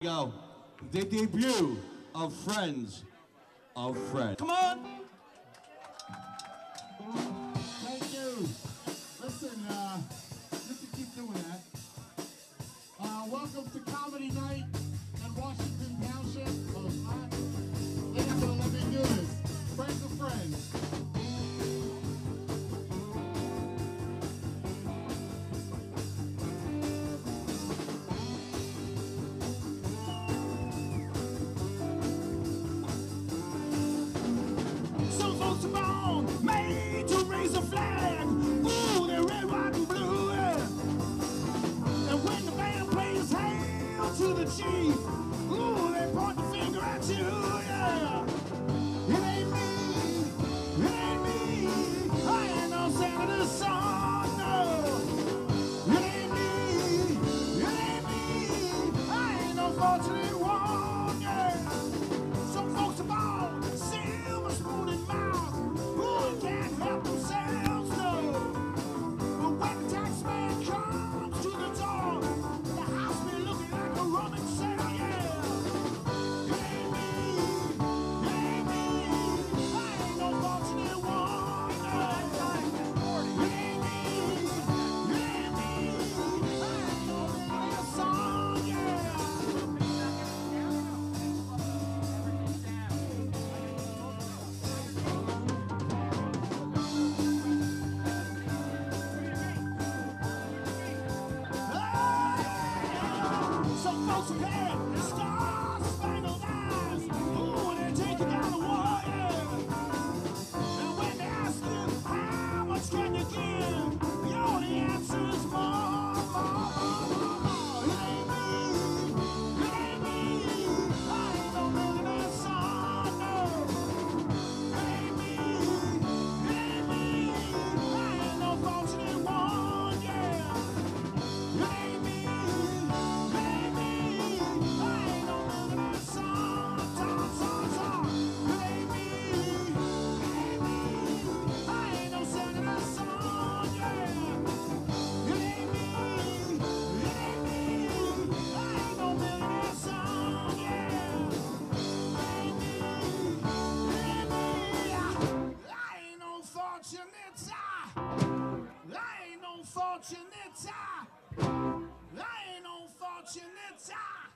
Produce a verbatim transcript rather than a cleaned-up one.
Go. The debut of Friends of Fred. Come on! Thank you. Listen, uh, you can keep doing that. Uh, welcome to Comedy Night in Washington Township. Oh, hot. They're not gonna let me do this. Friends of Friends. Some folks are born, made to raise a flag. Ooh, they're red, white, and blue. And when the band plays hail to the chief, ooh, they point the finger at you, yeah. It ain't me, it ain't me. I ain't no Senator's son, no. It ain't me, it ain't me. I ain't no fortunate one, yeah. Some folks are born silver spoon in mouth, who can't help themselves, no. But when the tax man comes to the door, the house be looking like a Roman cell, yeah. It ain't me, it ain't me. I ain't no fortunate one, no. It ain't me, it ain't me. I ain't no millionaire son, yeah. Some folks have had star-spangled eyes. Ooh, they're taking down the war, yeah. And when they ask them, how much can you give? The only answer is more, more, more, more, more. It ain't me, it ain't me. I ain't no millionaire son, no. It ain't me, it ain't me. I ain't no fortunate one, yeah. It ain't me, it ain't me. I ain't no millionaire son, son, son, son. It ain't me, it ain't me. I ain't no senator's son, yeah. It ain't me, it ain't me. I ain't no millionaire son, yeah. It ain't me, it ain't me. I ain't no fortunate, I ain't no fortunate, I ain't no fortunate.